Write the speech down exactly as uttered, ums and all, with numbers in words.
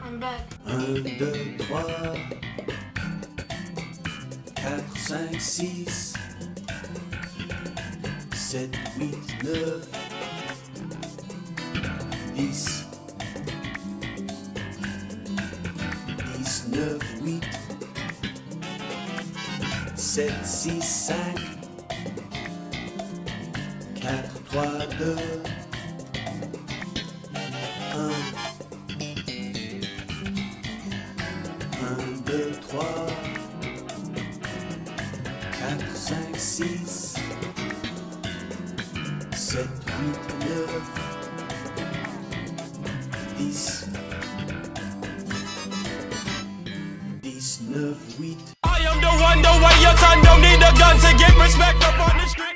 I'm back. un, deux, trois, quatre, cinq, six, sept, huit, neuf, dix, dix, neuf, huit, sept, six, cinq, quatre, trois, deux, un, un, deux, trois, quatre, cinq, six, sept, huit, neuf, dix, dix, neuf, huit. I am the one, the way your son don't need a gun to get respect up on the street.